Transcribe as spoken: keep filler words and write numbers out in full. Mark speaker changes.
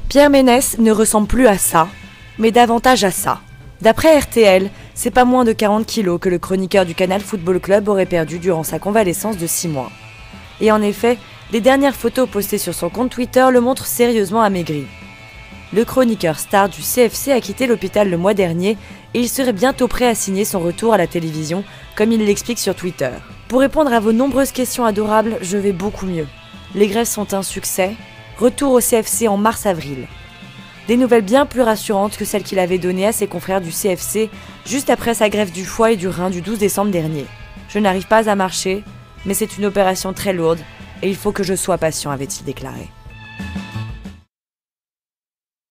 Speaker 1: Pierre Ménès ne ressemble plus à ça, mais davantage à ça. D'après R T L, c'est pas moins de quarante kilos que le chroniqueur du Canal Football Club aurait perdu durant sa convalescence de six mois. Et en effet, les dernières photos postées sur son compte Twitter le montrent sérieusement amaigri. Le chroniqueur star du C F C a quitté l'hôpital le mois dernier et il serait bientôt prêt à signer son retour à la télévision, comme il l'explique sur Twitter. Pour répondre à vos nombreuses questions adorables, je vais beaucoup mieux. Les grèves sont un succès. Retour au C F C en mars-avril. Des nouvelles bien plus rassurantes que celles qu'il avait données à ses confrères du C F C juste après sa greffe du foie et du rein du douze décembre dernier. Je n'arrive pas à marcher, mais c'est une opération très lourde et il faut que je sois patient, avait-il déclaré.